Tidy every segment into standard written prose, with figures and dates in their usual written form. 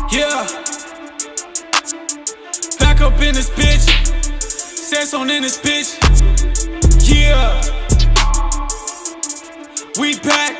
Yeah. Back up in this bitch. Sandstone in this bitch. Yeah. We back.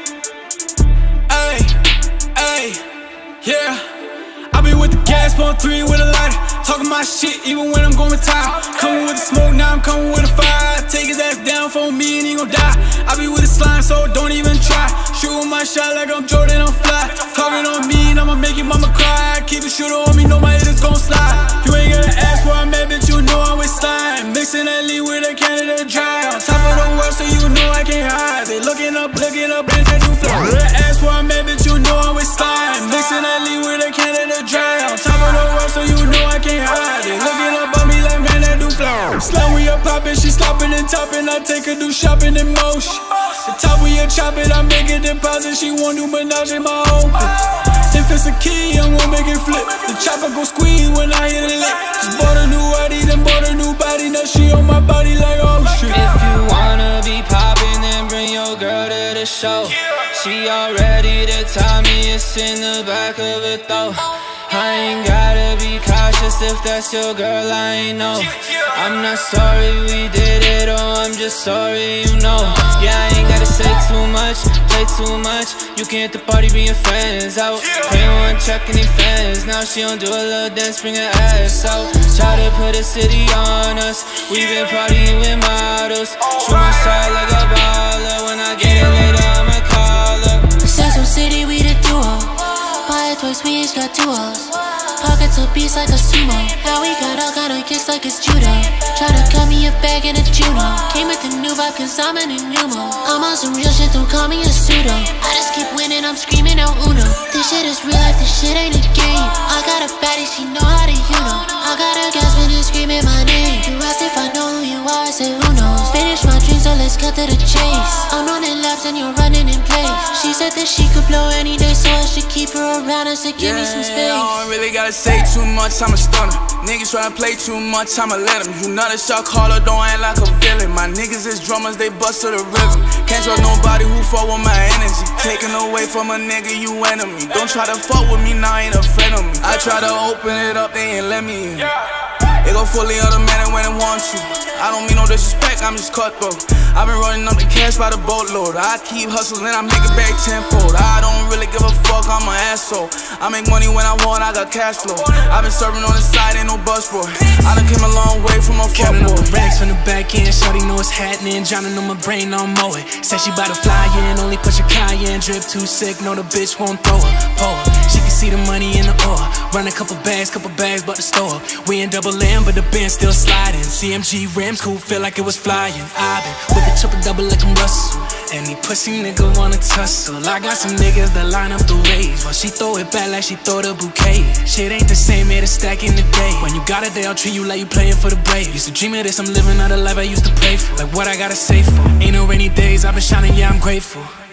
Ayy, ayy, yeah. I be with the gas, on 3 with a lighter. Talking my shit even when I'm going tired. Coming with the smoke, now I'm coming with a fire. Take his ass down for me and he gon' die. I be with the slime, so don't even try. Shooting my shot like I'm Jordan, I'm fly. Talking on me and I'ma make your mama cry. Keep a shooter on me, know my haters gon' slide. You ain't gotta ask where I'm at, bitch, you know I'm with slime. Mixing that lead with a Canada Dry. On top of the world, so you know I can't hide. They looking up, and they do fly. Ask where I'm at, bitch, you know I'm with slime. Mixing that lead with a Canada Dry. On top of the world, so you know I can't hide. They looking up on me like, man, that do fly. Slam we up poppin', she sloppin' and toppin'. I take her do shopping in motion. The top we a chop it, I make a deposit. She want new menage in my open. If it's a key, I'm gon' make it flip. The chopper gon' squeeze when I hit a lick. Just bought a new ID, then bought a new body. Now she on my body like, oh shit. If you wanna be poppin', then bring your girl to the show. She all ready to tie me, it's in the back of it though. I ain't gotta be cautious if that's your girl, I ain't know. I'm not sorry we did it, oh, I'm just sorry, you know. Yeah, I ain't gotta say too much, play too much. You can hit the party, bring your friends out. Pay one check any fans. Now she don't do a little dance, bring her ass out. Try to put a city on us. We been partying with models. Shoot my shot like a baller. When I get it later, I'ma call her. Sandstone City, we the duo. Buy it twice, we each got 2 O's. Pockets obese like a sumo. Now we got all kind of kicks like it's judo. Tryna cut me a bag in a Juno. Came with the new vibe cause I'm in a new mode. I'm on some real shit, don't call me a pseudo. I just keep winning, I'm screaming out Uno. This shit is real life, this shit ain't a game. I got a baddie, she know how to I got a gasping and screaming my name. You asked if I know who you are, I said who knows. Finish my dream, so let's cut to the chase. I'm running laps and you're running in place. She said that she could blow any day, so I should keep her around. I said give me some space. I don't really gotta say too much, I'm a stunner. Niggas tryna play too much, I'ma let them. You not a shot caller, don't act like a villain. My niggas is drummers, they bust to the rhythm. Can't trust nobody who fuck with my energy. Taking away from a nigga, you enemy. Don't try to fuck with me, now ain't a friend of me. I try to open it up, they ain't let me in. It go fully automatic when it wants you. I don't mean no disrespect, I'm just cutthroat. I've been running up the cash by the boatload. I keep hustling, I make it back tenfold. I don't really give a fuck, I'm an asshole. I make money when I want, I got cash flow. I've been serving on the side, ain't no bus boy. I done came a long way from a fuck boy. Counting up the racks from the back end, shawty know what's happening. Drowning on my brain, I'm mow it. Said she bout to fly in, only push a cayenne. Drip too sick, know the bitch won't throw her. Pull her. She can see the money in the oil. Run a couple bags, but the store. We in double M, but the Benz still sliding. CMG rims, cool, feel like it was flying. I been with the triple double like I'm Russell. Any pussy nigga wanna tussle. I got some niggas that line up the raise, while she throw it back like she throw the bouquet. Shit ain't the same, made a stack in the day. When you got it, they'll treat you like you playing for the Braves. Used to dream of this, I'm living out a life I used to pray for. Like what I gotta say for. Ain't no rainy days, I've been shining, yeah, I'm grateful.